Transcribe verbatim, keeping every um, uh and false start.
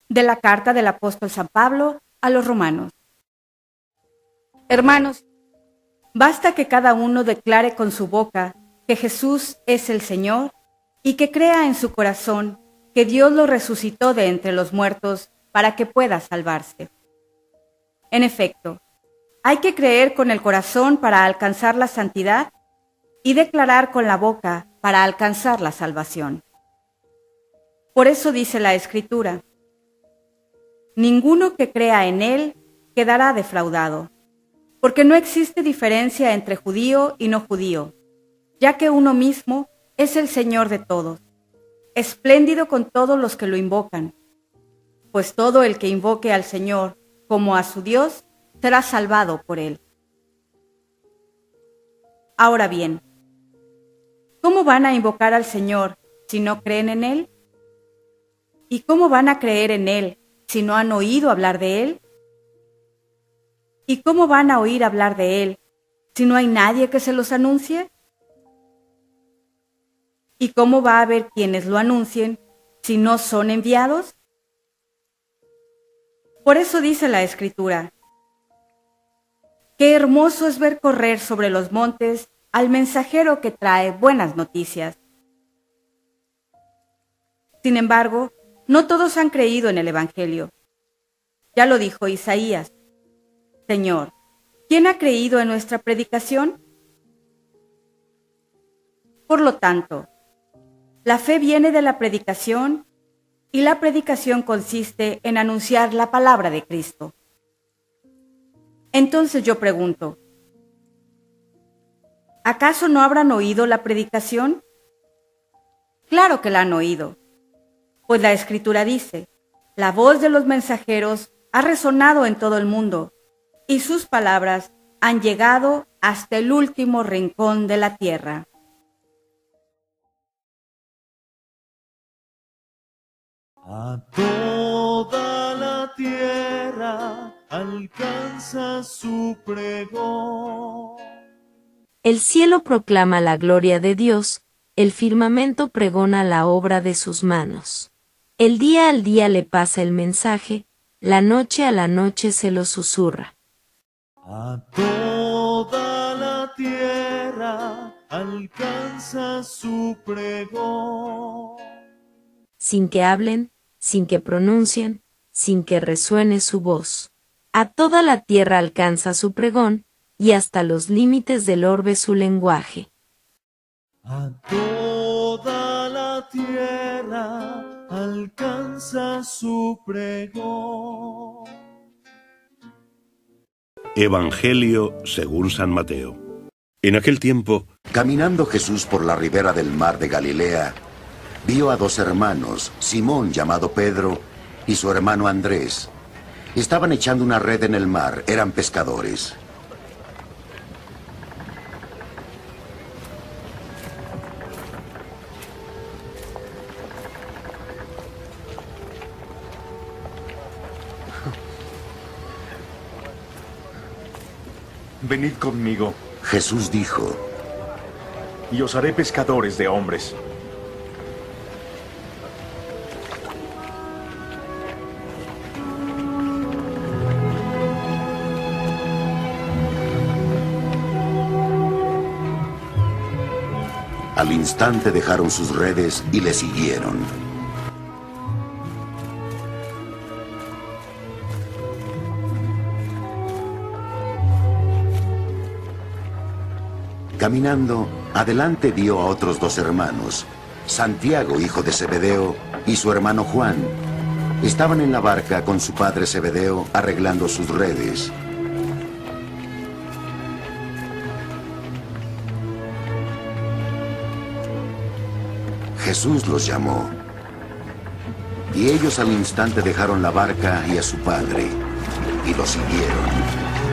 De la carta del apóstol San Pablo a los romanos. Hermanos, basta que cada uno declare con su boca que Jesús es el Señor y que crea en su corazón que Dios lo resucitó de entre los muertos para que pueda salvarse. En efecto, hay que creer con el corazón para alcanzar la santidad y declarar con la boca para alcanzar la salvación. Por eso dice la Escritura: ninguno que crea en Él quedará defraudado, porque no existe diferencia entre judío y no judío, ya que uno mismo es el Señor de todos, espléndido con todos los que lo invocan, pues todo el que invoque al Señor como a su Dios será salvado por Él. Ahora bien, ¿cómo van a invocar al Señor si no creen en Él? ¿Y cómo van a creer en Él si no han oído hablar de Él? ¿Y cómo van a oír hablar de Él si no hay nadie que se los anuncie? ¿Y cómo va a haber quienes lo anuncien si no son enviados? Por eso dice la Escritura: qué hermoso es ver correr sobre los montes al mensajero que trae buenas noticias. Sin embargo, no todos han creído en el Evangelio. Ya lo dijo Isaías: Señor, ¿quién ha creído en nuestra predicación? Por lo tanto, la fe viene de la predicación, y la predicación consiste en anunciar la palabra de Cristo. Entonces yo pregunto, ¿acaso no habrán oído la predicación? Claro que la han oído, pues la Escritura dice: la voz de los mensajeros ha resonado en todo el mundo, y sus palabras han llegado hasta el último rincón de la tierra. A toda la tierra alcanza su pregón. El cielo proclama la gloria de Dios, el firmamento pregona la obra de sus manos. El día al día le pasa el mensaje, la noche a la noche se lo susurra. A toda la tierra alcanza su pregón. Sin que hablen, sin que pronuncien, sin que resuene su voz. A toda la tierra alcanza su pregón, y hasta los límites del orbe su lenguaje. A toda la tierra alcanza su pregón. Evangelio según San Mateo. En aquel tiempo, caminando Jesús por la ribera del mar de Galilea, vio a dos hermanos, Simón llamado Pedro y su hermano Andrés. Estaban echando una red en el mar, eran pescadores. Venid conmigo. Jesús dijo: y os haré pescadores de hombres. Al instante dejaron sus redes y le siguieron. Caminando, adelante vio a otros dos hermanos, Santiago, hijo de Zebedeo, y su hermano Juan. Estaban en la barca con su padre Zebedeo arreglando sus redes. Jesús los llamó, y ellos al instante dejaron la barca y a su padre, y lo siguieron.